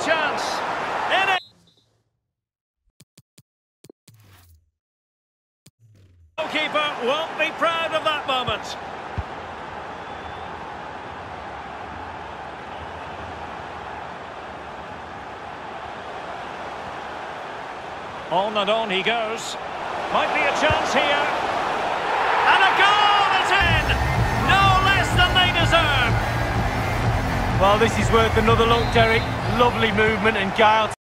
chance. In it. Goalkeeper won't be proud of that moment. On he goes. Might be a chance here. And a goal that's in! No less than they deserve. Well, this is worth another look, Derek. Lovely movement and guile.